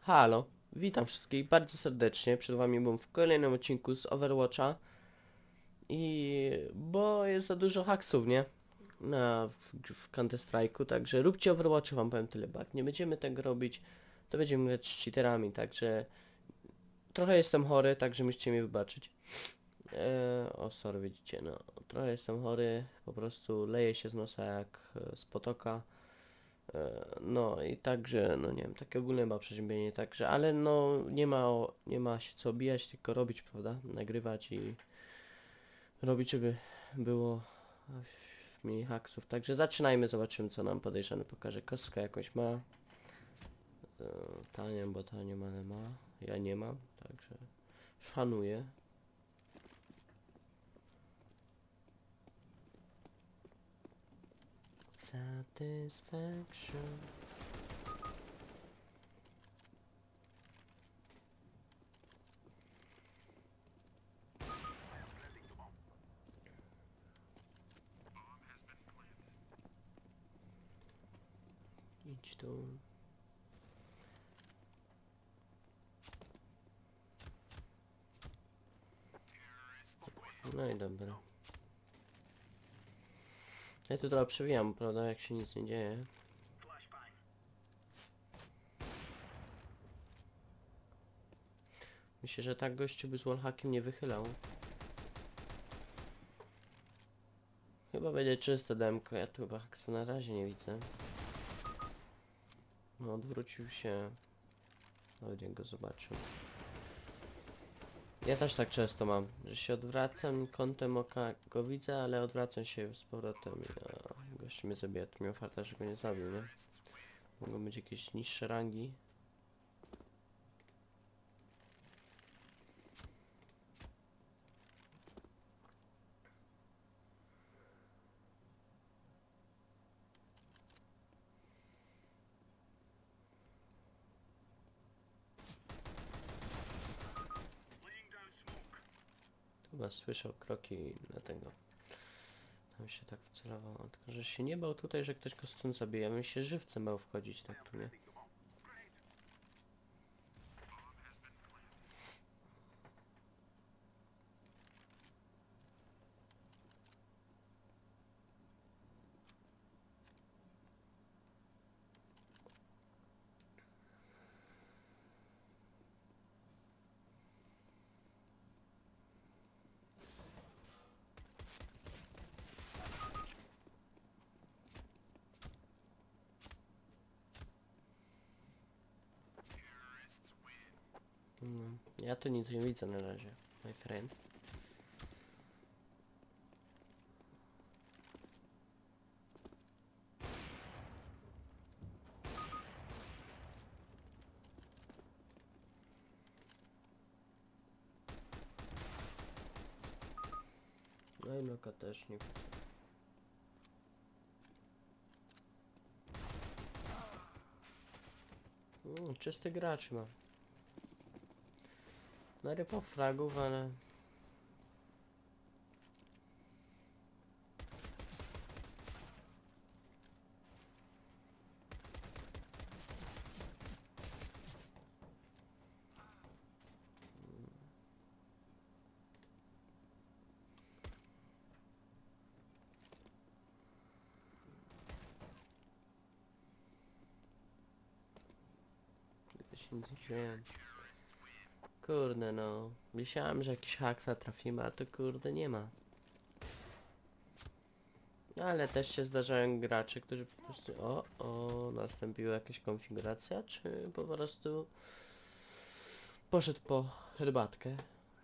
Halo, witam wszystkich bardzo serdecznie. Przed wami byłem w kolejnym odcinku z Overwatcha. Bo jest za dużo haksów, nie? W Counter Strike'u, także róbcie Overwatcha, wam powiem tyle, bo jak nie będziemy tego robić, to będziemy grać z cheaterami, także trochę jestem chory, także musicie mi wybaczyć. Sorry, widzicie, no, trochę jestem chory, po prostu leję się z nosa jak z potoka. No i także, no nie wiem, takie ogólne ma przeziębienie, także, ale no nie ma się co obijać, tylko robić, prawda? Nagrywać i robić, żeby było mniej haksów. Także zaczynajmy, zobaczymy co nam podejrzany pokaże. Kostka jakąś ma. Tanią, bo tanią, ale ma. Ja nie mam, także szanuję. Satisfaction. Idź tu. No i dobra. Ja tu trochę przewijam, prawda, jak się nic nie dzieje. Myślę, że tak gościu by z wallhackiem nie wychylał. Chyba będzie czyste demko, ja tu chyba haksu na razie nie widzę. No, odwrócił się. Nawet jak go zobaczył. Ja też tak często mam, że się odwracam kątem oka go widzę, ale odwracam się z powrotem i gość mnie zabija. To miał farta, że go nie zabił, nie? Mogą być jakieś niższe rangi. Chyba słyszał kroki, dlatego tam się tak wcelował. Tylko, że się nie bał tutaj, że ktoś go stąd zabije. Ja bym się żywcem bał wchodzić tak tu, nie? No, ja tu nic nie widzę na razie, my friend. No i noka też nie. Czysty gracz ma. Narypał fragów, ale... To się nic nie dzieje. Kurde no, myślałem, że jakiś haksa trafimy, a to kurde nie ma. Ale też się zdarzają gracze, którzy po prostu... nastąpiła jakaś konfiguracja, czy po prostu poszedł po herbatkę.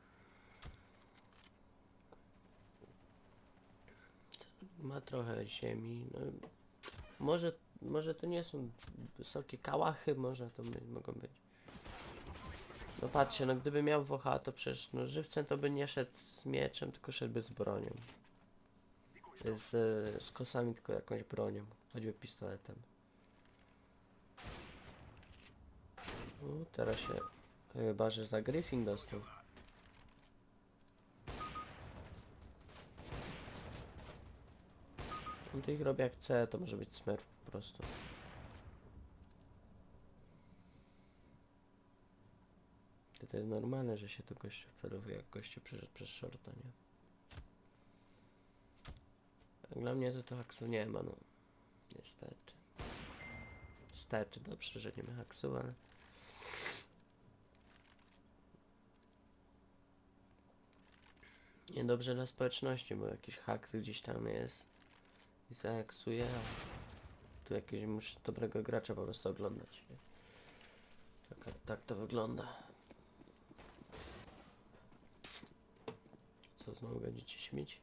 Ma trochę ziemi, no może to nie są wysokie kałachy, może to mogą być. No patrzcie, no gdyby miał WH, to przecież no żywcem to by nie szedł z mieczem, tylko szedłby z bronią. Z kosami, tylko jakąś bronią, choćby pistoletem. Teraz się chyba, że za Griffin dostał. On to ich robi jak chce, to może być smurf po prostu. To jest normalne, że się tu gościu wcelowuje, jak gościu przeszedł przez shorta, nie? A dla mnie to haksu nie ma, no. Niestety. Niestety, dobrze, że nie ma haksu, ale... Niedobrze dla społeczności, bo jakiś haks gdzieś tam jest i zahaksuje, a tu jakiegoś muszę dobrego gracza po prostu oglądać, nie? Tak to wygląda. Co, znowu będziecie śmieć?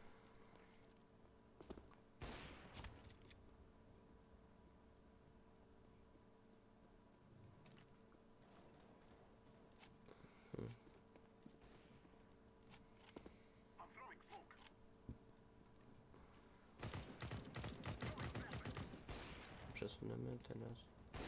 Przesunemy teraz.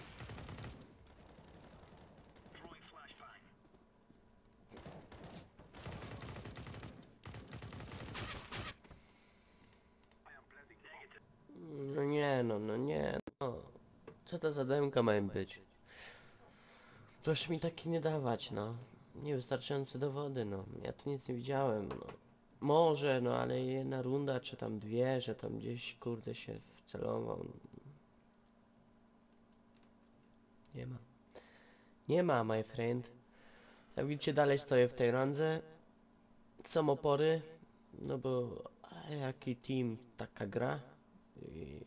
No nie, no nie, no. Co to za demka mają być? Proszę mi taki nie dawać, no. Niewystarczające dowody, no. Ja tu nic nie widziałem, no. Może, no ale jedna runda, czy tam dwie, że tam gdzieś, kurde, się wcelował. Nie ma. Nie ma, my friend. Jak widzicie, dalej stoję w tej randze. Są opory, no bo jaki team, taka gra. I...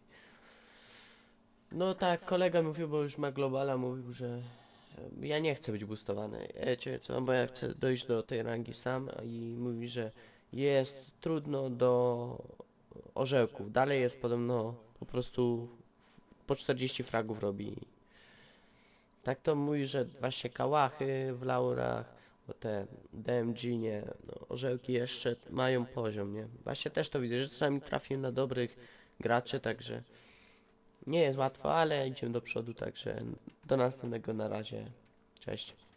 No tak, kolega mówił, bo już ma globala, mówił, że ja nie chcę być boostowany. Wiecie co, bo ja chcę dojść do tej rangi sam i mówi, że jest trudno do orzełków. Dalej jest podobno po prostu po 40 fragów robi. Tak to mówi, że właśnie kałachy w laurach, bo te DMG nie, no, orzełki jeszcze mają poziom, nie? Właśnie też to widzę, że czasami trafię na dobrych graczy, także nie jest łatwo, ale idziemy do przodu, także do następnego, na razie, cześć.